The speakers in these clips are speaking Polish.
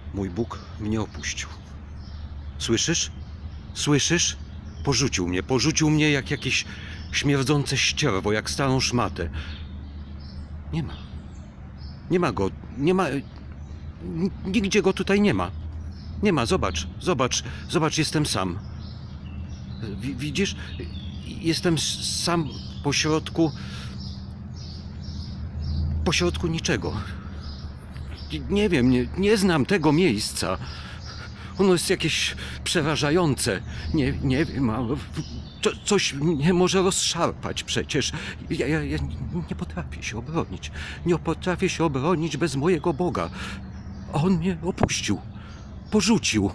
Mój Bóg mnie opuścił. Słyszysz? Słyszysz? Porzucił mnie jak jakieś śmierdzące ścierwo, jak starą szmatę. Nie ma. Nie ma go, nie ma... Nigdzie go tutaj nie ma. Nie ma, zobacz, jestem sam. Widzisz? Jestem sam pośrodku niczego. Nie wiem, nie znam tego miejsca. Ono jest jakieś przerażające. Nie wiem, ale coś mnie może rozszarpać przecież. Ja nie potrafię się obronić. Nie potrafię się obronić bez mojego Boga. A On mnie opuścił. Porzucił.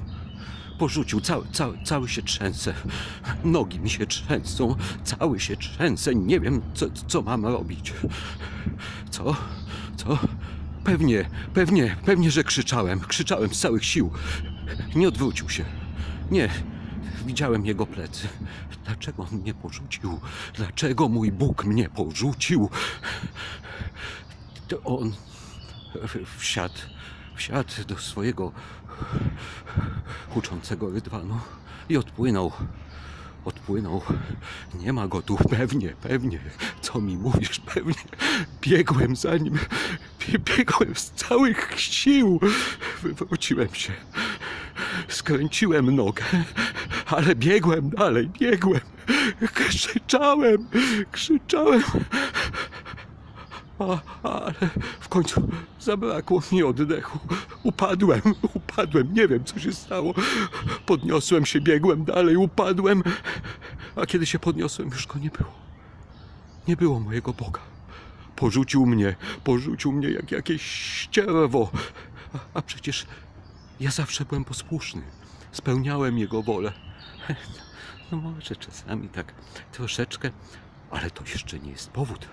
Cały się trzęsę. Nogi mi się trzęsą. Cały się trzęsę. Nie wiem, co mam robić. Co? Pewnie, że krzyczałem. Krzyczałem z całych sił. Nie odwrócił się. Nie. Widziałem jego plecy. Dlaczego on mnie porzucił? Dlaczego mój Bóg mnie porzucił? To on wsiadł do swojego huczącego rydwanu i odpłynął. Nie ma go tu, pewnie. Co mi mówisz? Pewnie. Biegłem za nim. Biegłem z całych sił. Wywróciłem się. Skręciłem nogę. Ale biegłem dalej, Krzyczałem. Ale w końcu zabrakło mi oddechu. Upadłem. Nie wiem, co się stało. Podniosłem się, biegłem dalej, upadłem. A kiedy się podniosłem, już go nie było. Nie było mojego Boga. Porzucił mnie jak jakieś ścierwo. A przecież ja zawsze byłem posłuszny. Spełniałem Jego wolę. No może czasami tak troszeczkę, ale to jeszcze nie jest powód.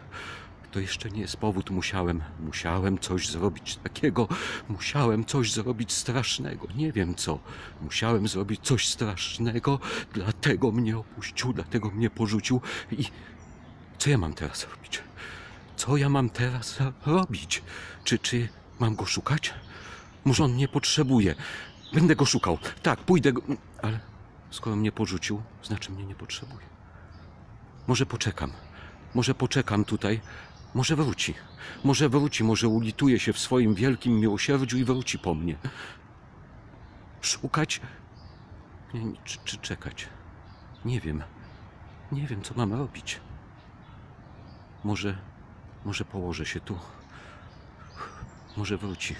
Musiałem coś zrobić takiego. Musiałem coś zrobić strasznego. Nie wiem co. Musiałem zrobić coś strasznego. Dlatego mnie opuścił, dlatego mnie porzucił. I co ja mam teraz robić? Czy mam go szukać? Może on mnie potrzebuje. Będę go szukał. Tak, pójdę go... Ale skoro mnie porzucił, znaczy mnie nie potrzebuje. Może poczekam tutaj. Może wróci, może ulituje się w swoim wielkim miłosierdziu i wróci po mnie. Szukać? Czy czekać? Nie wiem, co mam robić. Może położę się tu. Może wróci.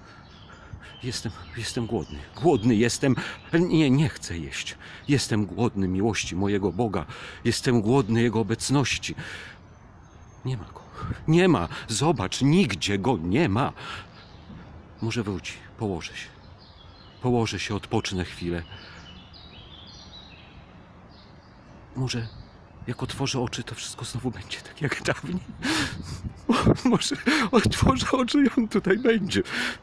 Jestem głodny jestem. Nie chcę jeść. Jestem głodny miłości mojego Boga. Jestem głodny Jego obecności. Nie ma go. Nie ma. Zobacz, nigdzie go nie ma. Może wróci. Położę się, odpocznę chwilę. Może jak otworzę oczy, to wszystko znowu będzie tak jak dawniej. Może otworzę oczy i on tutaj będzie.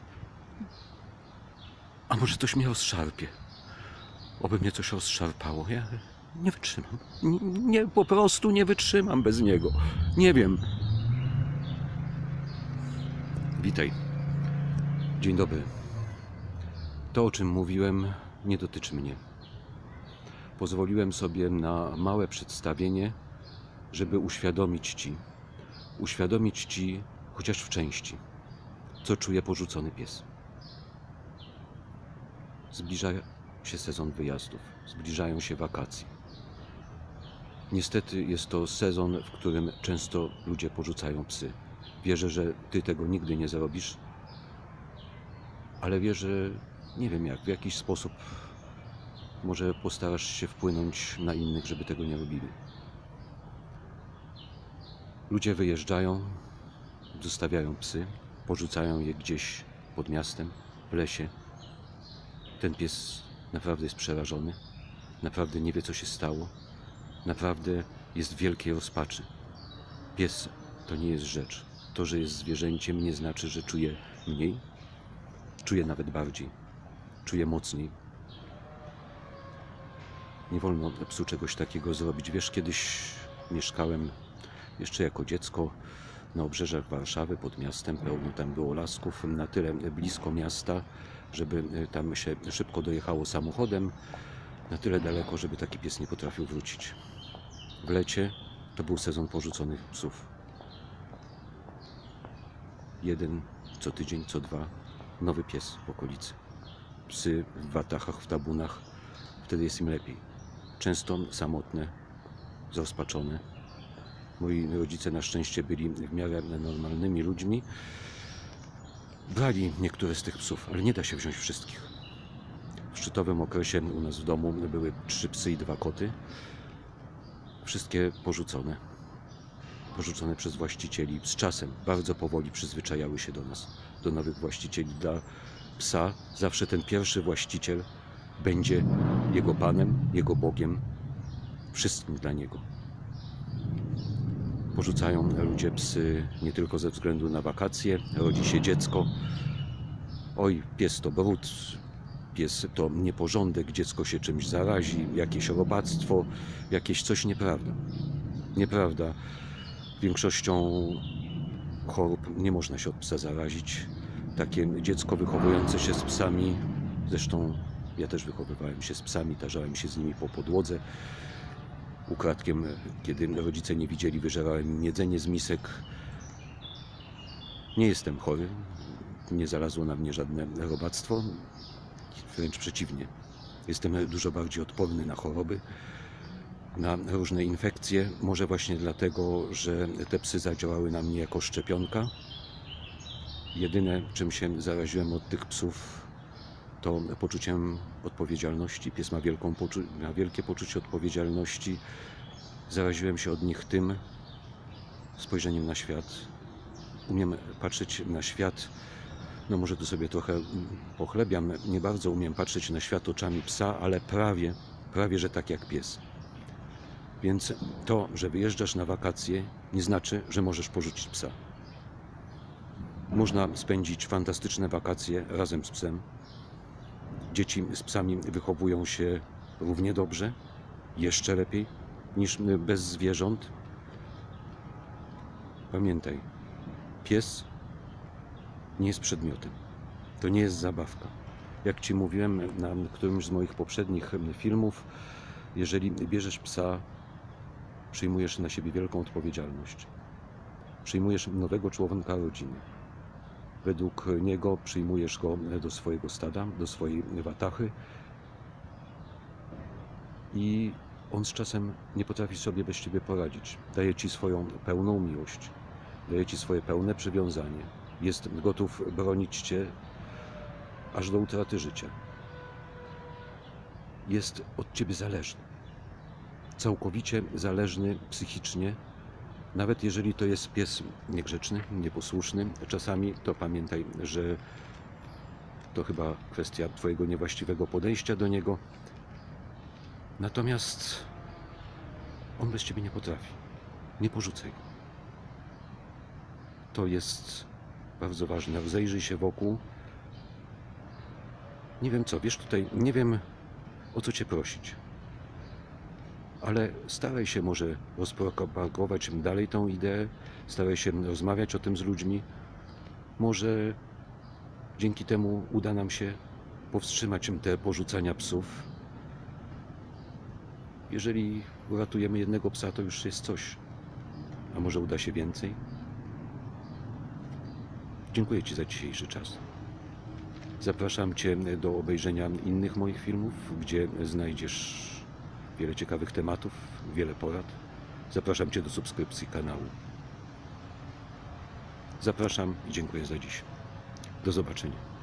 A może coś mnie rozszarpie. Oby mnie coś rozszarpało. Ja nie wytrzymam. Po prostu nie wytrzymam bez niego. Nie wiem. Witaj. Dzień dobry. To, o czym mówiłem, nie dotyczy mnie. Pozwoliłem sobie na małe przedstawienie, żeby uświadomić Ci, chociaż w części, co czuje porzucony pies. Zbliża się sezon wyjazdów, zbliżają się wakacje. Niestety jest to sezon, w którym często ludzie porzucają psy. Wierzę, że Ty tego nigdy nie zrobisz, ale wierzę, nie wiem jak, w jakiś sposób może postarasz się wpłynąć na innych, żeby tego nie robili. Ludzie wyjeżdżają, zostawiają psy, porzucają je gdzieś pod miastem, w lesie. Ten pies naprawdę jest przerażony, naprawdę nie wie, co się stało, naprawdę jest w wielkiej rozpaczy. Pies to nie jest rzecz. To, że jest zwierzęciem, nie znaczy, że czuje mniej. Czuje nawet bardziej. Czuje mocniej. Nie wolno dla psu czegoś takiego zrobić. Wiesz, kiedyś mieszkałem jeszcze jako dziecko na obrzeżach Warszawy, pod miastem. Pełno tam było lasków, na tyle blisko miasta, żeby tam się szybko dojechało samochodem, na tyle daleko, żeby taki pies nie potrafił wrócić. W lecie to był sezon porzuconych psów. Jeden co tydzień, co dwa, nowy pies w okolicy. Psy w watachach, w tabunach, wtedy jest im lepiej. Często samotne, zrozpaczone. Moi rodzice na szczęście byli w miarę normalnymi ludźmi. Brali niektóre z tych psów, ale nie da się wziąć wszystkich. W szczytowym okresie u nas w domu były 3 psy i 2 koty. Wszystkie porzucone. Porzucone przez właścicieli. Z czasem bardzo powoli przyzwyczajały się do nas, do nowych właścicieli. Dla psa zawsze ten pierwszy właściciel będzie jego panem, jego Bogiem, wszystkim dla niego. Porzucają ludzie psy nie tylko ze względu na wakacje, rodzi się dziecko. Oj, pies to brud, pies to nieporządek, dziecko się czymś zarazi, jakieś robactwo, jakieś coś nieprawda. Nieprawda. Większością chorób nie można się od psa zarazić. Takie dziecko wychowujące się z psami, zresztą ja też wychowywałem się z psami, tarzałem się z nimi po podłodze. Ukradkiem, kiedy rodzice nie widzieli, wyżerałem im jedzenie z misek. Nie jestem chory, nie zalazło na mnie żadne robactwo, wręcz przeciwnie. Jestem dużo bardziej odporny na choroby, na różne infekcje. Może właśnie dlatego, że te psy zadziałały na mnie jako szczepionka. Jedyne, czym się zaraziłem od tych psów, to poczuciem odpowiedzialności. Pies ma wielkie poczucie odpowiedzialności. Zaraziłem się od nich tym spojrzeniem na świat. Umiem patrzeć na świat, no może tu sobie trochę pochlebiam, nie bardzo umiem patrzeć na świat oczami psa, ale prawie że tak jak pies. Więc to, że wyjeżdżasz na wakacje, nie znaczy, że możesz porzucić psa. Można spędzić fantastyczne wakacje razem z psem. Dzieci z psami wychowują się równie dobrze, jeszcze lepiej niż bez zwierząt. Pamiętaj, pies nie jest przedmiotem. To nie jest zabawka. Jak Ci mówiłem na którymś z moich poprzednich filmów, jeżeli bierzesz psa, przyjmujesz na siebie wielką odpowiedzialność. Przyjmujesz nowego członka rodziny. Według niego przyjmujesz go do swojego stada, do swojej watachy i on z czasem nie potrafi sobie bez Ciebie poradzić. Daje Ci swoją pełną miłość, daje Ci swoje pełne przywiązanie. Jest gotów bronić Cię aż do utraty życia. Jest od Ciebie zależny. Całkowicie zależny psychicznie. Nawet jeżeli to jest pies niegrzeczny, nieposłuszny, czasami to pamiętaj, że to chyba kwestia Twojego niewłaściwego podejścia do niego. Natomiast on bez Ciebie nie potrafi. Nie porzucaj go. To jest bardzo ważne. Rozejrzyj się wokół. Nie wiem co, wiesz, tutaj nie wiem, o co Cię prosić. Ale staraj się może rozpropagować dalej tą ideę, staraj się rozmawiać o tym z ludźmi. Może dzięki temu uda nam się powstrzymać te porzucania psów. Jeżeli uratujemy jednego psa, to już jest coś. A może uda się więcej? Dziękuję Ci za dzisiejszy czas. Zapraszam Cię do obejrzenia innych moich filmów, gdzie znajdziesz wiele ciekawych tematów, wiele porad. Zapraszam Cię do subskrypcji kanału. Zapraszam i dziękuję za dziś. Do zobaczenia.